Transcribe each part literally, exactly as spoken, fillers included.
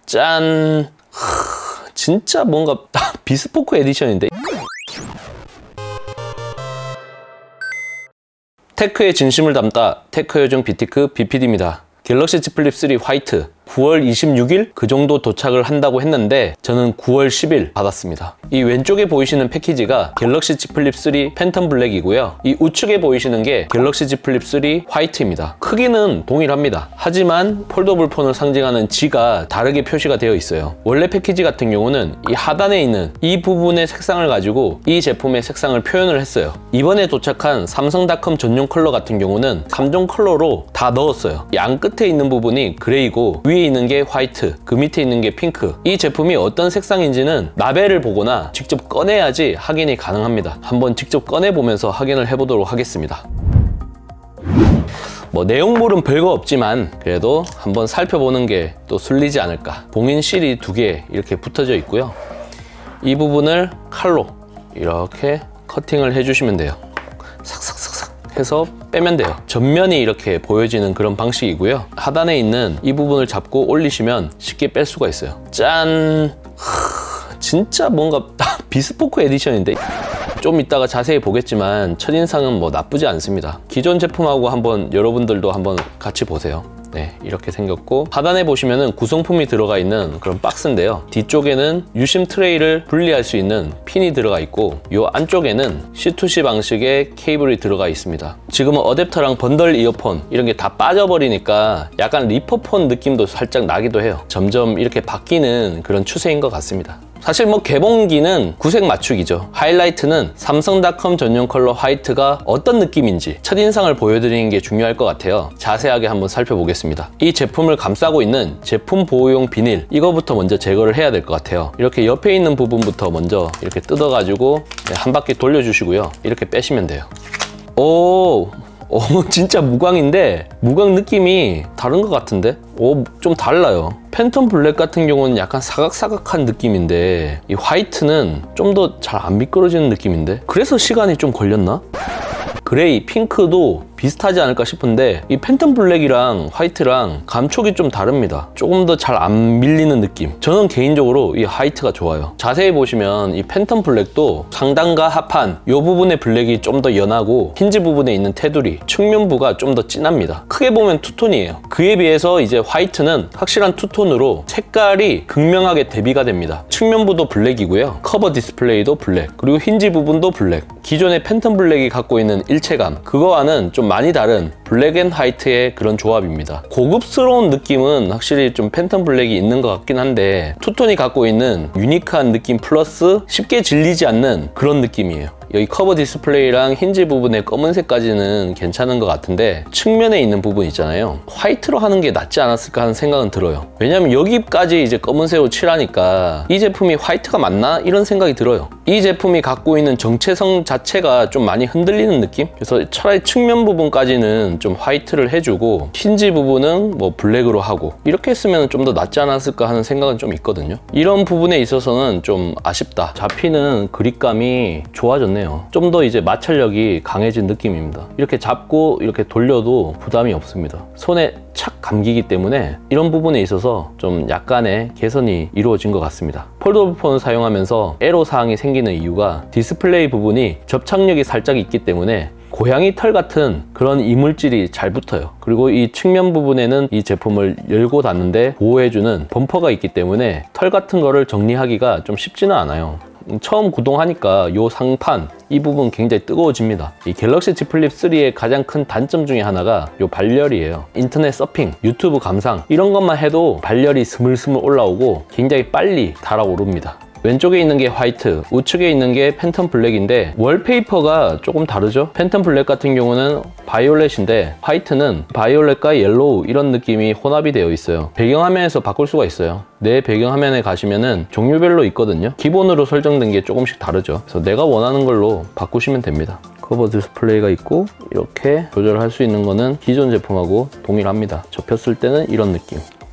짠! 진짜 뭔가 비스포크 에디션인데. 테크의 진심을 담다 테크 요정 비티크 비피디입니다. 갤럭시 Z 플립 쓰리 화이트 구월 이십육일 그 정도 도착을 한다고 했는데 저는 구월 십일 받았습니다. 이 왼쪽에 보이시는 패키지가 갤럭시 Z 플립 쓰리 팬텀 블랙이고요. 이 우측에 보이시는 게 갤럭시 Z 플립 쓰리 화이트입니다. 크기는 동일합니다. 하지만 폴더블 폰을 상징하는 G가 다르게 표시가 되어 있어요. 원래 패키지 같은 경우는 이 하단에 있는 이 부분의 색상을 가지고 이 제품의 색상을 표현을 했어요. 이번에 도착한 삼성닷컴 전용 컬러 같은 경우는 삼 종 컬러로 다 넣었어요. 양 끝에 있는 부분이 그레이고 위에 있는 게 화이트, 그 밑에 있는 게 핑크. 이 제품이 어떤 색상인지는 라벨을 보거나 직접 꺼내야지 확인이 가능합니다. 한번 직접 꺼내보면서 확인을 해보도록 하겠습니다. 뭐 내용물은 별거 없지만 그래도 한번 살펴보는 게 또 술리지 않을까. 봉인 실이 두 개 이렇게 붙어져 있고요. 이 부분을 칼로 이렇게 커팅을 해주시면 돼요. 삭삭삭삭 해서 빼면 돼요. 전면이 이렇게 보여지는 그런 방식이고요. 하단에 있는 이 부분을 잡고 올리시면 쉽게 뺄 수가 있어요. 짠! 진짜 뭔가 비스포크 에디션인데 좀 이따가 자세히 보겠지만 첫인상은 뭐 나쁘지 않습니다. 기존 제품하고 한번 여러분들도 한번 같이 보세요. 네, 이렇게 생겼고 하단에 보시면은 구성품이 들어가 있는 그런 박스인데요. 뒤쪽에는 유심 트레이를 분리할 수 있는 핀이 들어가 있고 이 안쪽에는 씨 투 씨 방식의 케이블이 들어가 있습니다. 지금은 어댑터랑 번들 이어폰 이런 게 다 빠져버리니까 약간 리퍼폰 느낌도 살짝 나기도 해요. 점점 이렇게 바뀌는 그런 추세인 것 같습니다. 사실 뭐 개봉기는 구색 맞추기죠. 하이라이트는 삼성닷컴 전용 컬러 화이트가 어떤 느낌인지 첫인상을 보여드리는 게 중요할 것 같아요. 자세하게 한번 살펴보겠습니다. 이 제품을 감싸고 있는 제품 보호용 비닐, 이거부터 먼저 제거를 해야 될 것 같아요. 이렇게 옆에 있는 부분부터 먼저 이렇게 뜯어가지고 한 바퀴 돌려주시고요. 이렇게 빼시면 돼요. 오! 오, 진짜 무광인데 무광 느낌이 다른 것 같은데? 오, 좀 달라요. 팬텀 블랙 같은 경우는 약간 사각사각한 느낌인데 이 화이트는 좀 더 잘 안 미끄러지는 느낌인데? 그래서 시간이 좀 걸렸나? 그레이, 핑크도 비슷하지 않을까 싶은데 이 팬텀 블랙이랑 화이트랑 감촉이 좀 다릅니다. 조금 더 잘 안 밀리는 느낌. 저는 개인적으로 이 화이트가 좋아요. 자세히 보시면 이 팬텀 블랙도 상단과 하판 이 부분의 블랙이 좀 더 연하고 힌지 부분에 있는 테두리, 측면부가 좀 더 진합니다. 크게 보면 투톤이에요. 그에 비해서 이제 화이트는 확실한 투톤으로 색깔이 극명하게 대비가 됩니다. 측면부도 블랙이고요. 커버 디스플레이도 블랙, 그리고 힌지 부분도 블랙. 기존의 팬텀 블랙이 갖고 있는 일체감, 그거와는 좀 많이 다른 블랙 앤 화이트의 그런 조합입니다. 고급스러운 느낌은 확실히 좀 팬텀 블랙이 있는 것 같긴 한데 투톤이 갖고 있는 유니크한 느낌 플러스 쉽게 질리지 않는 그런 느낌이에요. 여기 커버 디스플레이랑 힌지 부분의 검은색까지는 괜찮은 것 같은데 측면에 있는 부분 있잖아요. 화이트로 하는 게 낫지 않았을까 하는 생각은 들어요. 왜냐면 여기까지 이제 검은색으로 칠하니까 이 제품이 화이트가 맞나? 이런 생각이 들어요. 이 제품이 갖고 있는 정체성 자체가 좀 많이 흔들리는 느낌? 그래서 차라리 측면 부분까지는 좀 화이트를 해주고 힌지 부분은 뭐 블랙으로 하고 이렇게 했으면 좀 더 낫지 않았을까 하는 생각은 좀 있거든요. 이런 부분에 있어서는 좀 아쉽다. 잡히는 그립감이 좋아졌네요. 좀 더 이제 마찰력이 강해진 느낌입니다. 이렇게 잡고 이렇게 돌려도 부담이 없습니다. 손에 착 감기기 때문에 이런 부분에 있어서 좀 약간의 개선이 이루어진 것 같습니다. 폴더블 폰을 사용하면서 애로사항이 생기는 이유가 디스플레이 부분이 접착력이 살짝 있기 때문에 고양이 털 같은 그런 이물질이 잘 붙어요. 그리고 이 측면 부분에는 이 제품을 열고 닫는데 보호해주는 범퍼가 있기 때문에 털 같은 거를 정리하기가 좀 쉽지는 않아요. 처음 구동하니까 이 상판 이 부분 굉장히 뜨거워집니다. 이 갤럭시 Z 플립 쓰리의 가장 큰 단점 중에 하나가 이 발열이에요. 인터넷 서핑, 유튜브 감상 이런 것만 해도 발열이 스물스물 올라오고 굉장히 빨리 달아오릅니다. 왼쪽에 있는 게 화이트, 우측에 있는 게 팬텀 블랙인데 월페이퍼가 조금 다르죠? 팬텀 블랙 같은 경우는 바이올렛인데 화이트는 바이올렛과 옐로우 이런 느낌이 혼합이 되어 있어요. 배경화면에서 바꿀 수가 있어요. 내 배경화면에 가시면은 종류별로 있거든요. 기본으로 설정된 게 조금씩 다르죠. 그래서 내가 원하는 걸로 바꾸시면 됩니다. 커버 디스플레이가 있고 이렇게 조절할 수 있는 거는 기존 제품하고 동일합니다. 접혔을 때는 이런 느낌.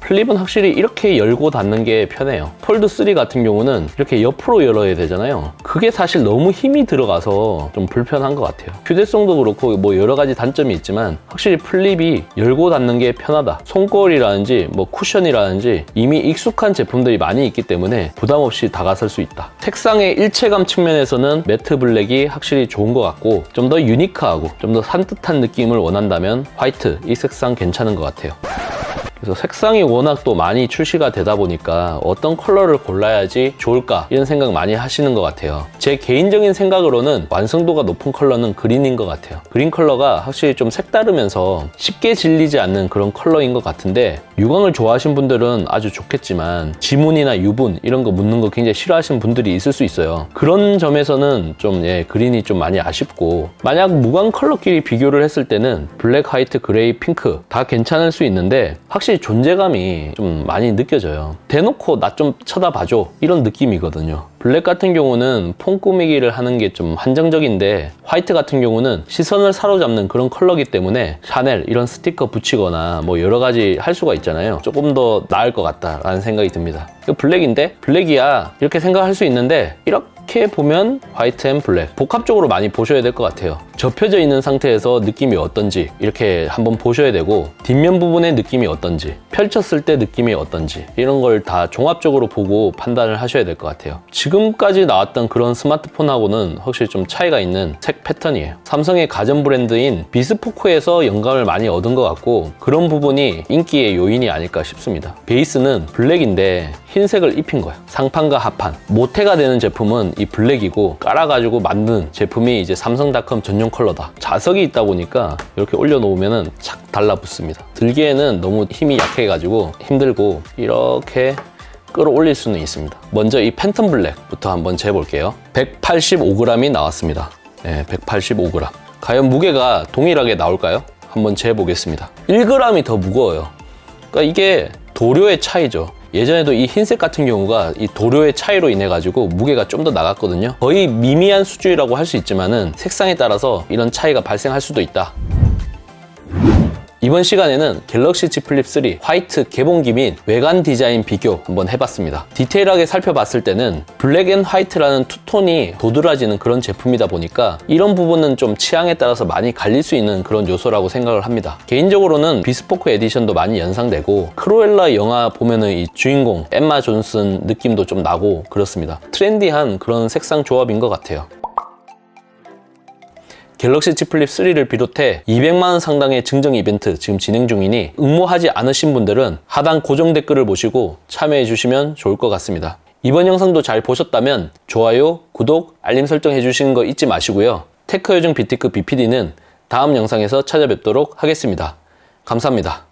플립은 확실히 이렇게 열고 닫는 게 편해요. 폴드 쓰리 같은 경우는 이렇게 옆으로 열어야 되잖아요. 그게 사실 너무 힘이 들어가서 좀 불편한 것 같아요. 휴대성도 그렇고 뭐 여러 가지 단점이 있지만 확실히 플립이 열고 닫는 게 편하다. 손걸이라든지 뭐 쿠션이라든지 이미 익숙한 제품들이 많이 있기 때문에 부담 없이 다가설 수 있다. 색상의 일체감 측면에서는 매트 블랙이 확실히 좋은 것 같고, 좀 더 유니크하고 좀 더 산뜻한 느낌을 원한다면 화이트, 이 색상 괜찮은 것 같아요. 그래서 색상이 워낙 또 많이 출시가 되다 보니까 어떤 컬러를 골라야지 좋을까 이런 생각 많이 하시는 것 같아요. 제 개인적인 생각으로는 완성도가 높은 컬러는 그린인 것 같아요. 그린 컬러가 확실히 좀 색다르면서 쉽게 질리지 않는 그런 컬러인 것 같은데, 유광을 좋아하시는 분들은 아주 좋겠지만 지문이나 유분 이런 거 묻는 거 굉장히 싫어하시는 분들이 있을 수 있어요. 그런 점에서는 좀 예, 그린이 좀 많이 아쉽고, 만약 무광 컬러끼리 비교를 했을 때는 블랙, 화이트, 그레이, 핑크 다 괜찮을 수 있는데 확실히 존재감이 좀 많이 느껴져요. 대놓고 나 좀 쳐다봐줘 이런 느낌이거든요. 블랙 같은 경우는 폰 꾸미기를 하는 게 좀 한정적인데, 화이트 같은 경우는 시선을 사로잡는 그런 컬러기 때문에 샤넬 이런 스티커 붙이거나 뭐 여러 가지 할 수가 있잖아요. 조금 더 나을 것 같다라는 생각이 듭니다. 이거 블랙인데? 블랙이야 이렇게 생각할 수 있는데, 이렇게 보면 화이트 앤 블랙 복합적으로 많이 보셔야 될 것 같아요. 접혀져 있는 상태에서 느낌이 어떤지 이렇게 한번 보셔야 되고, 뒷면 부분의 느낌이 어떤지, 펼쳤을 때 느낌이 어떤지 이런 걸 다 종합적으로 보고 판단을 하셔야 될 것 같아요. 지금까지 나왔던 그런 스마트폰하고는 확실히 좀 차이가 있는 색 패턴이에요. 삼성의 가전 브랜드인 비스포크에서 영감을 많이 얻은 것 같고, 그런 부분이 인기의 요인이 아닐까 싶습니다. 베이스는 블랙인데 흰색을 입힌 거예요. 상판과 하판. 모태가 되는 제품은 이 블랙이고, 깔아가지고 만든 제품이 이제 삼성닷컴 전용 컬러다. 자석이 있다 보니까 이렇게 올려놓으면 착 달라붙습니다. 들기에는 너무 힘이 약해가지고 힘들고, 이렇게 끌어올릴 수는 있습니다. 먼저 이 팬텀 블랙부터 한번 재볼게요. 백팔십오 그램이 나왔습니다. 네, 백팔십오 그램. 과연 무게가 동일하게 나올까요? 한번 재보겠습니다. 일 그램이 더 무거워요. 그러니까 이게 도료의 차이죠. 예전에도 이 흰색 같은 경우가 이 도료의 차이로 인해 가지고 무게가 좀 더 나갔거든요. 거의 미미한 수준이라고 할 수 있지만은 색상에 따라서 이런 차이가 발생할 수도 있다. 이번 시간에는 갤럭시 Z 플립 쓰리 화이트 개봉기 및 외관 디자인 비교 한번 해봤습니다. 디테일하게 살펴봤을 때는 블랙 앤 화이트라는 투톤이 도드라지는 그런 제품이다 보니까 이런 부분은 좀 취향에 따라서 많이 갈릴 수 있는 그런 요소라고 생각을 합니다. 개인적으로는 비스포크 에디션도 많이 연상되고, 크루엘라 영화 보면은 이 주인공 엠마 존슨 느낌도 좀 나고 그렇습니다. 트렌디한 그런 색상 조합인 것 같아요. 갤럭시 Z 플립 쓰리를 비롯해 이백만 원 상당의 증정 이벤트 지금 진행 중이니 응모하지 않으신 분들은 하단 고정 댓글을 보시고 참여해 주시면 좋을 것 같습니다. 이번 영상도 잘 보셨다면 좋아요, 구독, 알림 설정 해주시는 거 잊지 마시고요. 테크요정 비티크 비피디는 다음 영상에서 찾아뵙도록 하겠습니다. 감사합니다.